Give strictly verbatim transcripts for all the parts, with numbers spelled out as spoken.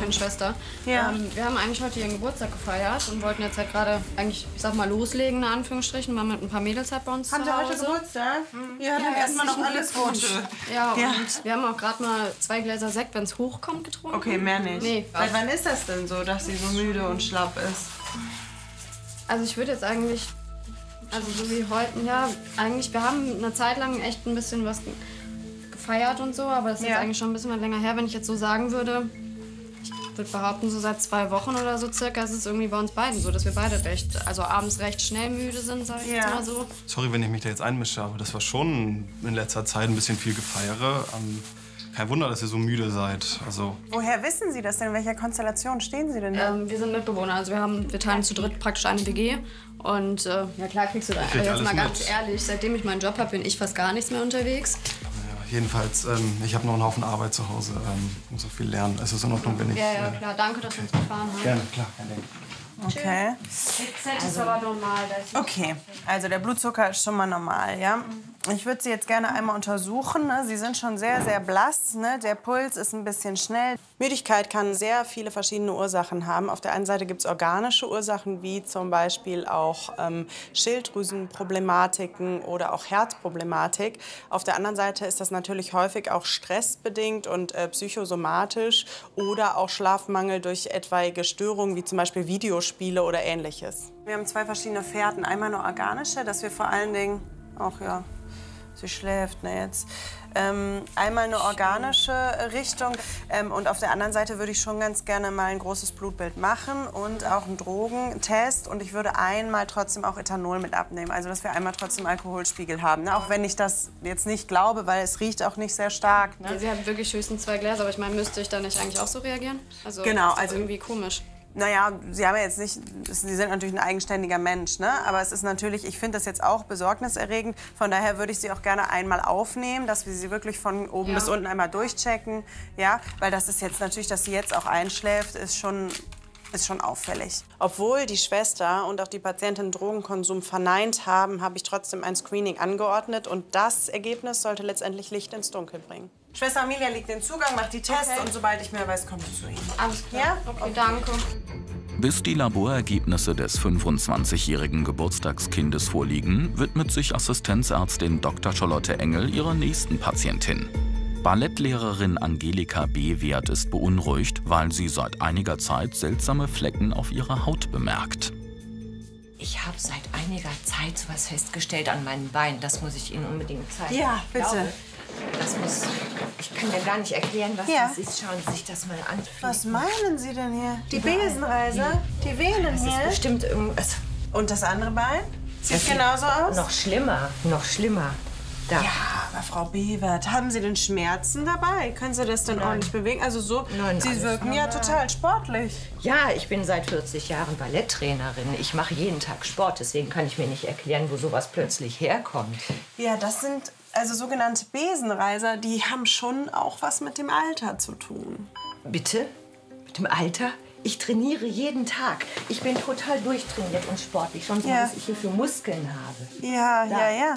meine Schwester. Ja. Ähm, wir haben eigentlich heute ihren Geburtstag gefeiert und wollten jetzt halt gerade eigentlich, ich sag mal, loslegen, in Anführungsstrichen, mal mit ein paar Mädels halt bei uns Haben zu Sie Hause. heute Geburtstag? Mhm. Ja, dann erstmal noch alles Gute. Ja, und Ja. wir haben auch gerade mal zwei Gläser Sekt, wenn es hochkommt, getrunken. Okay, mehr nicht. Nee. Seit wann ist das denn so, dass sie so müde und schlapp ist? Also ich würde jetzt eigentlich, also so wie heute, ja, eigentlich, wir haben eine Zeit lang echt ein bisschen was ge- gefeiert und so, aber das ist Ja. jetzt eigentlich schon ein bisschen was länger her, wenn ich jetzt so sagen würde. Ich würde behaupten, so seit zwei Wochen oder so circa ist es irgendwie bei uns beiden so, dass wir beide recht, also abends recht schnell müde sind, sag ich Ja. jetzt mal so. Sorry, wenn ich mich da jetzt einmische, aber das war schon in letzter Zeit ein bisschen viel Gefeiere. Ähm, kein Wunder, dass ihr so müde seid. Also, Woher wissen Sie das denn? In welcher Konstellation stehen Sie denn da? Ähm, wir sind Mitbewohner, also wir, haben, wir teilen zu dritt praktisch eine W G. Und äh, ja klar kriegst du da, krieg jetzt alles mal ganz mit. ehrlich, seitdem ich meinen Job habe, bin ich fast gar nichts mehr unterwegs. ja, jedenfalls, ähm, ich habe noch einen Haufen Arbeit zu Hause. Ähm, muss auch viel lernen. Es ist in Ordnung, wenn ich... Ja, ja, äh, klar, danke, dass du uns gefahren hast. Gerne, klar, kein Ding. Okay. Das ist aber normal. Das Okay, also der Blutzucker ist schon mal normal, ja? Ich würde Sie jetzt gerne einmal untersuchen. Ne? Sie sind schon sehr, sehr blass. Ne? Der Puls ist ein bisschen schnell. Müdigkeit kann sehr viele verschiedene Ursachen haben. Auf der einen Seite gibt es organische Ursachen, wie zum Beispiel auch ähm, Schilddrüsenproblematiken oder auch Herzproblematik. Auf der anderen Seite ist das natürlich häufig auch stressbedingt und äh, psychosomatisch oder auch Schlafmangel durch etwaige Störungen, wie zum Beispiel Videospiele oder Ähnliches. Wir haben zwei verschiedene Fährten. Einmal eine organische, dass wir vor allen Dingen, ach ja, sie schläft ne, jetzt. Ähm, einmal eine organische Richtung ähm, und auf der anderen Seite würde ich schon ganz gerne mal ein großes Blutbild machen und auch einen Drogentest und ich würde einmal trotzdem auch Ethanol mit abnehmen, also dass wir einmal trotzdem Alkoholspiegel haben, ne? Auch wenn ich das jetzt nicht glaube, weil es riecht auch nicht sehr stark. Ne? Ja, sie hat wirklich höchstens zwei Gläser, aber ich meine, müsste ich da nicht eigentlich auch so reagieren? Also, Genau, das ist also- irgendwie komisch. Naja, Sie haben ja jetzt nicht, Sie sind natürlich ein eigenständiger Mensch, ne? Aber es ist natürlich, ich finde das jetzt auch besorgniserregend. Von daher würde ich Sie auch gerne einmal aufnehmen, dass wir Sie wirklich von oben Ja. bis unten einmal durchchecken, ja? Weil das ist jetzt natürlich, dass sie jetzt auch einschläft, ist schon, ist schon auffällig. Obwohl die Schwester und auch die Patientin Drogenkonsum verneint haben, habe ich trotzdem ein Screening angeordnet und das Ergebnis sollte letztendlich Licht ins Dunkel bringen. Schwester Amelia liegt den Zugang, macht die Tests Okay. und sobald ich mehr weiß, komme ich zu Ihnen. Alles klar. Ja? Okay, danke. Bis die Laborergebnisse des fünfundzwanzigjährigen Geburtstagskindes vorliegen, widmet sich Assistenzärztin Doktor Charlotte Engel ihrer nächsten Patientin. Ballettlehrerin Angelika B. Wert ist beunruhigt, weil sie seit einiger Zeit seltsame Flecken auf ihrer Haut bemerkt. Ich habe seit einiger Zeit was festgestellt an meinen Beinen. Das muss ich Ihnen unbedingt zeigen. Ja, Ich bitte. glaube, das muss. Ich kann dir gar nicht erklären, was Ja. das ist. Schauen Sie sich das mal an. Was meinen Sie denn hier? Die Besenreiser? Die Venen Das ist hier? bestimmt irgendwas. Und das andere Bein? Sieht Das sieht genauso aus? Noch schlimmer, noch schlimmer. Da. Ja, aber Frau Bewert, haben Sie denn Schmerzen dabei? Können Sie das denn Nein. ordentlich bewegen? Also so, Nein, Sie alles wirken ja normal. total sportlich. Ja, ich bin seit vierzig Jahren Balletttrainerin. Ich mache jeden Tag Sport, deswegen kann ich mir nicht erklären, wo sowas plötzlich herkommt. Ja, das sind also sogenannte Besenreiser, die haben schon auch was mit dem Alter zu tun. Bitte? Mit dem Alter? Ich trainiere jeden Tag. Ich bin total durchtrainiert und sportlich. Schon so, Ja. was ich hier für Muskeln habe. Ja, ja, Da. ja.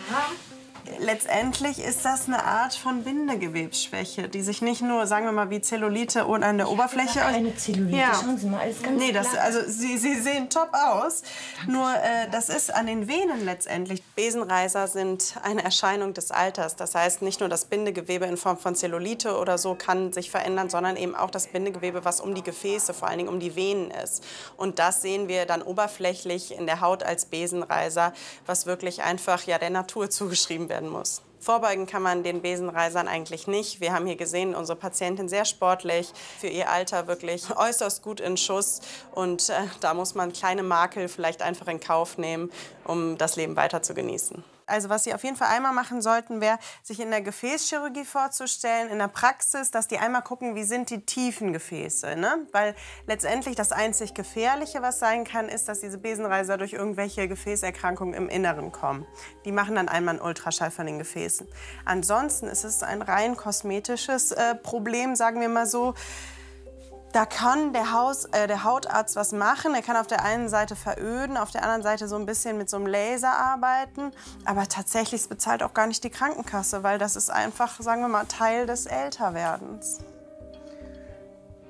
Letztendlich ist das eine Art von Bindegewebsschwäche, die sich nicht nur, sagen wir mal, wie Zellulite und an der Oberfläche... Keine Zellulite. Ja. Schauen Sie mal, alles ganz Nee, das, glatt. also Sie, Sie sehen top aus. Nur äh, das ist an den Venen letztendlich. Besenreiser sind eine Erscheinung des Alters. Das heißt, nicht nur das Bindegewebe in Form von Zellulite oder so kann sich verändern, sondern eben auch das Bindegewebe, was um die Gefäße, vor allen Dingen um die Venen ist. Und das sehen wir dann oberflächlich in der Haut als Besenreiser, was wirklich einfach ja, der Natur zugeschrieben werden muss. Vorbeugen kann man den Besenreisern eigentlich nicht. Wir haben hier gesehen, unsere Patientin sehr sportlich, für ihr Alter wirklich äußerst gut in Schuss. Und äh, da muss man kleine Makel vielleicht einfach in Kauf nehmen, um das Leben weiter zu genießen. Also was Sie auf jeden Fall einmal machen sollten, wäre, sich in der Gefäßchirurgie vorzustellen, in der Praxis, dass die einmal gucken, wie sind die tiefen Gefäße. Ne? Weil letztendlich das einzig Gefährliche, was sein kann, ist, dass diese Besenreiser durch irgendwelche Gefäßerkrankungen im Inneren kommen. Die machen dann einmal einen Ultraschall von den Gefäßen. Ansonsten ist es ein rein kosmetisches äh, Problem, sagen wir mal so. Da kann der, Haus, äh, der Hautarzt was machen. Er kann auf der einen Seite veröden, auf der anderen Seite so ein bisschen mit so einem Laser arbeiten. Aber tatsächlich bezahlt auch gar nicht die Krankenkasse, weil das ist einfach, sagen wir mal, Teil des Älterwerdens.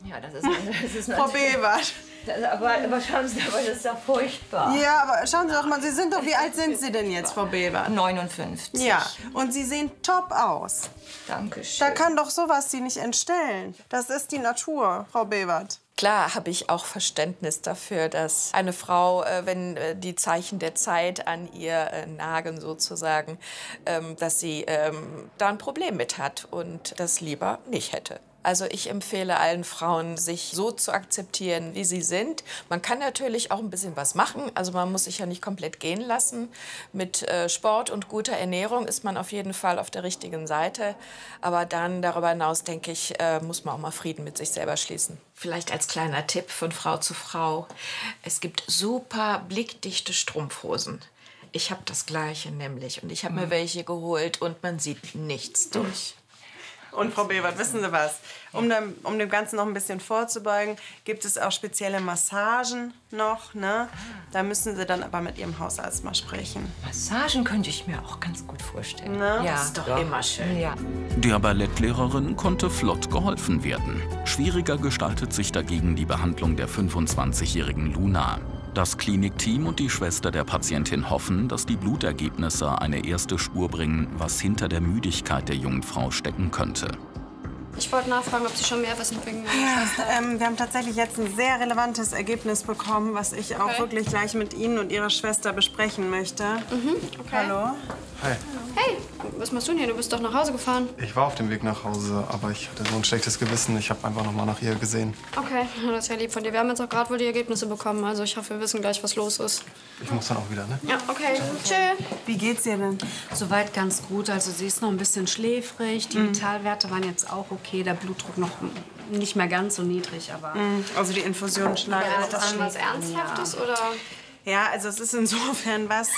Ja, das ist, das ist Frau Bewert. Das, aber, aber schauen Sie, aber das ist doch furchtbar. Ja, aber schauen Sie doch mal, Sie sind doch, wie alt sind Sie denn jetzt, Frau Bewert? neunundfünfzig. Ja, und Sie sehen top aus. Dankeschön. Da kann doch sowas Sie nicht entstellen. Das ist die Natur, Frau Bewert. Klar habe ich auch Verständnis dafür, dass eine Frau, äh, wenn äh, die Zeichen der Zeit an ihr äh, nagen sozusagen, ähm, dass sie ähm, da ein Problem mit hat und das lieber nicht hätte. Also ich empfehle allen Frauen, sich so zu akzeptieren, wie sie sind. Man kann natürlich auch ein bisschen was machen. Also man muss sich ja nicht komplett gehen lassen. Mit äh, Sport und guter Ernährung ist man auf jeden Fall auf der richtigen Seite. Aber dann darüber hinaus, denke ich, äh, muss man auch mal Frieden mit sich selber schließen. Vielleicht als kleiner Tipp von Frau zu Frau. Es gibt super blickdichte Strumpfhosen. Ich habe das Gleiche nämlich. Und ich habe mir welche geholt und man sieht nichts durch. Und Frau Bewert, wissen Sie was? Um dem, um dem Ganzen noch ein bisschen vorzubeugen, gibt es auch spezielle Massagen noch. Ne? Da müssen Sie dann aber mit Ihrem Hausarzt mal sprechen. Massagen könnte ich mir auch ganz gut vorstellen. Ne? Ja, Das ist doch immer schön. Ja. Der Ballettlehrerin konnte flott geholfen werden. Schwieriger gestaltet sich dagegen die Behandlung der fünfundzwanzigjährigen Luna. Das Klinikteam und die Schwester der Patientin hoffen, dass die Blutergebnisse eine erste Spur bringen, was hinter der Müdigkeit der jungen Frau stecken könnte. Ich wollte nachfragen, ob Sie schon mehr wissen wegen Ihrer Ja, Schwester. ähm, wir haben tatsächlich jetzt ein sehr relevantes Ergebnis bekommen, was ich auch Okay. wirklich gleich mit Ihnen und Ihrer Schwester besprechen möchte. Mhm, okay. Hallo? Hi. Hey, was machst du denn hier? Du bist doch nach Hause gefahren. Ich war auf dem Weg nach Hause, aber ich hatte so ein schlechtes Gewissen. Ich habe einfach noch mal nach ihr gesehen. Okay, das ist ja lieb von dir. Wir haben jetzt auch gerade wohl die Ergebnisse bekommen. Also ich hoffe, wir wissen gleich, was los ist. Ich muss dann auch wieder, ne? Ja, okay. Tschö. Wie geht's ihr denn? Soweit ganz gut. Also sie ist noch ein bisschen schläfrig. Die Vitalwerte waren jetzt auch okay. Der Blutdruck noch nicht mehr ganz so niedrig, aber Also die Infusionen schlagen Ja, auch ist das schon an. was Ernsthaftes, oder? Ja, also es ist insofern was...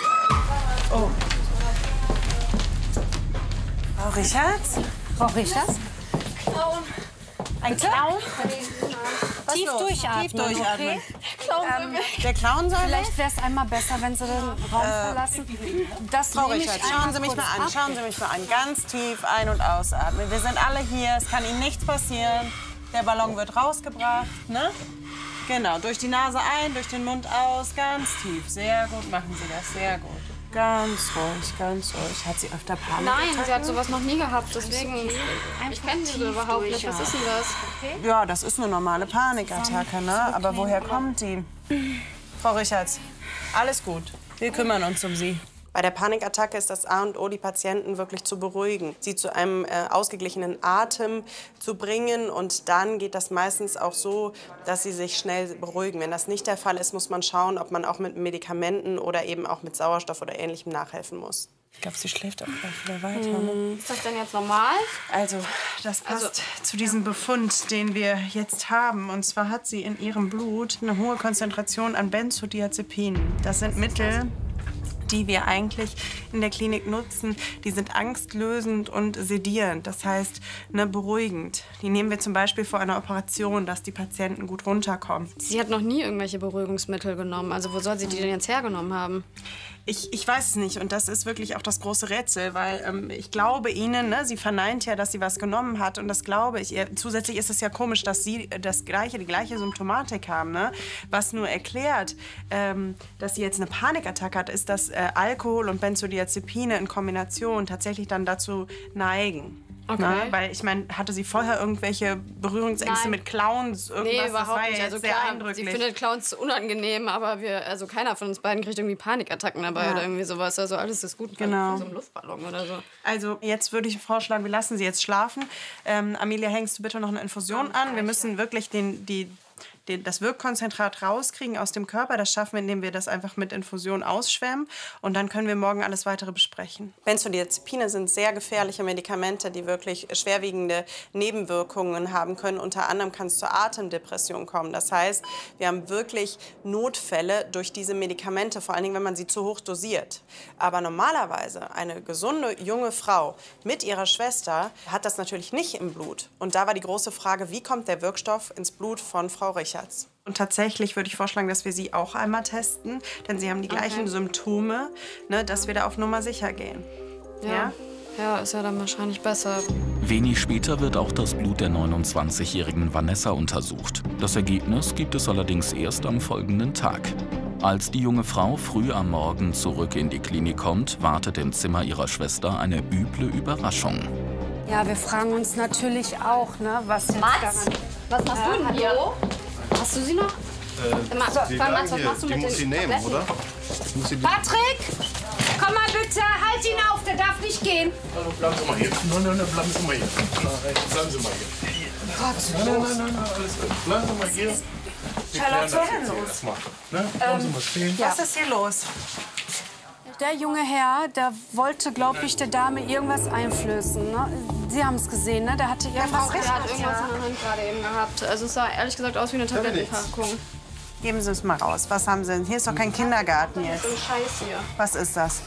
Oh. Frau Richards? Frau Richards? Ein Clown? Tief los? durchatmen, Tief durchatmen. okay? Ähm, der Clown soll weg? vielleicht wäre es einmal besser, wenn Sie den Raum verlassen. Das Frau nehme ich Richards, einmal schauen Sie mich kurz mal an. ab. Schauen Sie mich mal an. Ganz tief ein- und ausatmen. Wir sind alle hier. Es kann Ihnen nichts passieren. Der Ballon wird rausgebracht. Ne? Genau. Durch die Nase ein, durch den Mund aus. Ganz tief. Sehr gut machen Sie das. Sehr gut. Ganz ruhig, ganz ruhig. Hat sie öfter Panik? Nein, sie hat sowas noch nie gehabt. Deswegen, ich kenne sie so überhaupt nicht. Was ist denn das? Ja, das ist eine normale Panikattacke, ne? Aber woher kommt die? Frau Richards, alles gut. Wir kümmern uns um Sie. Bei der Panikattacke ist das A und O, die Patienten wirklich zu beruhigen, sie zu einem äh, ausgeglichenen Atem zu bringen. Und dann geht das meistens auch so, dass sie sich schnell beruhigen. Wenn das nicht der Fall ist, muss man schauen, ob man auch mit Medikamenten oder eben auch mit Sauerstoff oder Ähnlichem nachhelfen muss. Ich glaube, sie schläft auch gleich wieder weiter. Ne? Ist das denn jetzt normal? Also, das passt Also, zu diesem Befund, den wir jetzt haben. Und zwar hat sie in ihrem Blut eine hohe Konzentration an Benzodiazepinen. Das sind Mittel, die wir eigentlich in der Klinik nutzen. Die sind angstlösend und sedierend, das heißt ne, beruhigend. Die nehmen wir zum Beispiel vor einer Operation, dass die Patienten gut runterkommen. Sie hat noch nie irgendwelche Beruhigungsmittel genommen. Also wo soll sie die denn jetzt hergenommen haben? Ich, ich weiß es nicht und das ist wirklich auch das große Rätsel, weil ähm, ich glaube Ihnen, ne, sie verneint ja, dass sie was genommen hat und das glaube ich ihr. Zusätzlich ist es ja komisch, dass Sie das gleiche, die gleiche Symptomatik haben, ne? Was nur erklärt, ähm, dass sie jetzt eine Panikattacke hat, ist, dass äh, Alkohol und Benzodiazepine in Kombination tatsächlich dann dazu neigen. Okay. Ne? Weil ich meine, hatte sie vorher irgendwelche Berührungsängste Nein. mit Clowns? Irgendwas? Nee, Das überhaupt war ja nicht. jetzt Also sehr klar, eindrücklich. sie findet Clowns unangenehm, aber wir, also keiner von uns beiden kriegt irgendwie Panikattacken dabei Ja. oder irgendwie sowas. Also alles ist gut. Genau. So ein Luftballon oder so. Also jetzt würde ich vorschlagen, wir lassen sie jetzt schlafen. Ähm, Amelia, hängst du bitte noch eine Infusion an? Wir müssen wirklich den, die, den, das Wirkkonzentrat rauskriegen aus dem Körper. Das schaffen wir, indem wir das einfach mit Infusion ausschwemmen. Und dann können wir morgen alles Weitere besprechen. Benzodiazepine sind sehr gefährliche Medikamente, die wirklich schwerwiegende Nebenwirkungen haben können. Unter anderem kann es zur Atemdepression kommen. Das heißt, wir haben wirklich Notfälle durch diese Medikamente, vor allen Dingen, wenn man sie zu hoch dosiert. Aber normalerweise eine gesunde junge Frau mit ihrer Schwester hat das natürlich nicht im Blut. Und da war die große Frage, wie kommt der Wirkstoff ins Blut von Frau Richards? Und tatsächlich würde ich vorschlagen, dass wir sie auch einmal testen, denn sie haben die gleichen Okay. Symptome, ne, dass wir da auf Nummer sicher gehen. Ja? ja, ist ja dann wahrscheinlich besser. Wenig später wird auch das Blut der neunundzwanzigjährigen Vanessa untersucht. Das Ergebnis gibt es allerdings erst am folgenden Tag. Als die junge Frau früh am Morgen zurück in die Klinik kommt, wartet im Zimmer ihrer Schwester eine üble Überraschung. Ja, wir fragen uns natürlich auch, ne, was jetzt Mats? daran... Was machst du denn hier? Hast du sie noch? Äh, Mats, die Mats, was hier, machst du die mit muss sie den nehmen, Tabletten? oder? Muss sie Patrick! Komm mal bitte, halt ihn auf, der darf nicht gehen. Also bleiben Sie mal hier. Nein, nein, nein, bleiben Sie mal hier. Nein, bleiben Sie mal hier. Gott, nein, nein, nein, nein, alles gut. Bleiben Sie mal hier. Charlotte, was ist denn los? Ne? Bleiben Sie mal stehen. Was ist hier los? Der junge Herr, der wollte, glaube ich, der Dame irgendwas einflößen. Ne? Sie haben es gesehen, ne? Der hatte irgendwas... Der hat irgendwas in der Hand gerade eben gehabt. Also es sah ehrlich gesagt aus wie eine Tablettenpackung. Geben Sie es mal raus. Was haben Sie denn? Hier ist doch kein Kindergarten jetzt. So ein Scheiß hier. Was ist das?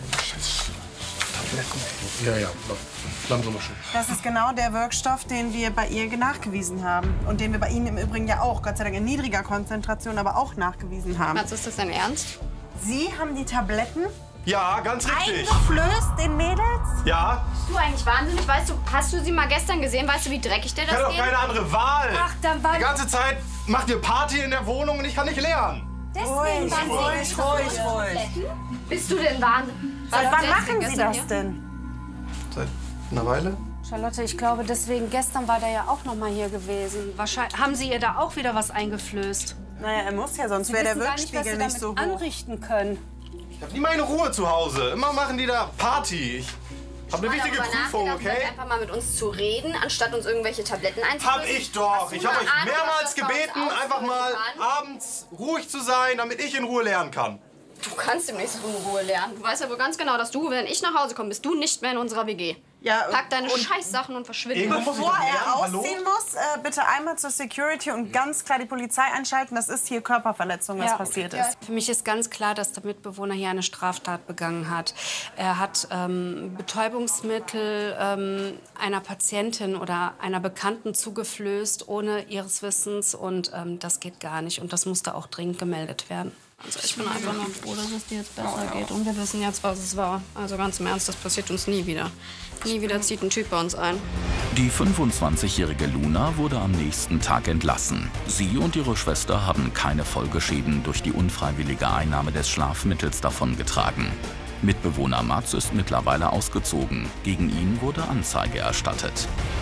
Ja, ja, bleiben Sie mal stehen. Das ist genau der Wirkstoff, den wir bei ihr nachgewiesen haben. Und den wir bei Ihnen im Übrigen ja auch, Gott sei Dank in niedriger Konzentration, aber auch nachgewiesen haben. Mats, ist das dein Ernst? Sie haben die Tabletten Ja, ganz richtig. eingeflößt den Mädels? Ja, Bist du eigentlich wahnsinnig? Weißt du, hast du sie mal gestern gesehen? Weißt du, wie dreckig der ich habe das doch geht? keine andere Wahl. Ach, dann war... Die ganze Zeit macht ihr Party in der Wohnung und ich kann nicht lernen. Ruhig, ruhig, ruhig, ruhig. Bist du denn wahnsinnig? Seit wann machen Sie das denn? Seit einer Weile? Charlotte, ich glaube, deswegen, gestern war der ja auch noch mal hier gewesen. Wahrscheinlich haben Sie ihr da auch wieder was eingeflößt. Naja, er muss ja, sonst Sie wäre der wissen gar nicht, was Wirkspiegel Sie nicht so damit hoch. anrichten können. Ich habe nie meine Ruhe zu Hause. Immer machen die da Party. Ich habe eine wichtige Prüfung, okay? Einfach mal mit uns zu reden, anstatt uns irgendwelche Tabletten einzuflößen. Hab ich doch. Hast du Ich habe eine euch Ahnung, mehrmals was das bei uns gebeten, einfach mal auslösen kann? abends ruhig zu sein, damit ich in Ruhe lernen kann. Du kannst demnächst in Ruhe lernen. Du weißt ja wohl ganz genau, dass du, wenn ich nach Hause komme, bist du nicht mehr in unserer W G. Ja, Pack deine und Scheißsachen und verschwinde. Irgendwo muss ich Bevor doch lernen, er hallo? ausziehen muss, äh, bitte einmal zur Security und ganz klar die Polizei einschalten. Das ist hier Körperverletzung, was Ja. passiert Ja. ist. Für mich ist ganz klar, dass der Mitbewohner hier eine Straftat begangen hat. Er hat ähm, Betäubungsmittel ähm, einer Patientin oder einer Bekannten zugeflößt, ohne ihres Wissens. Und ähm, das geht gar nicht. Und das musste auch dringend gemeldet werden. Also ich bin einfach nur froh, dass es dir jetzt besser geht. Und wir wissen jetzt, was es war. Also ganz im Ernst, das passiert uns nie wieder. Nie wieder zieht ein Typ bei uns ein. Die fünfundzwanzigjährige Luna wurde am nächsten Tag entlassen. Sie und ihre Schwester haben keine Folgeschäden durch die unfreiwillige Einnahme des Schlafmittels davongetragen. Mitbewohner Mats ist mittlerweile ausgezogen. Gegen ihn wurde Anzeige erstattet.